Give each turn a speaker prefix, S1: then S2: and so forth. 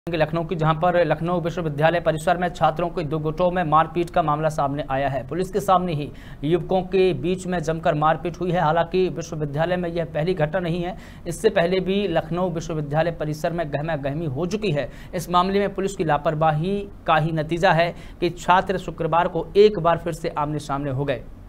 S1: लखनऊ की, जहां पर लखनऊ विश्वविद्यालय परिसर में छात्रों के दो गुटों में मारपीट का मामला सामने आया है। पुलिस के सामने ही युवकों के बीच में जमकर मारपीट हुई है। हालांकि विश्वविद्यालय में यह पहली घटना नहीं है, इससे पहले भी लखनऊ विश्वविद्यालय परिसर में गहमा-गहमी हो चुकी है। इस मामले में पुलिस की लापरवाही का ही नतीजा है कि छात्र शुक्रवार को एक बार फिर से आमने सामने हो गए।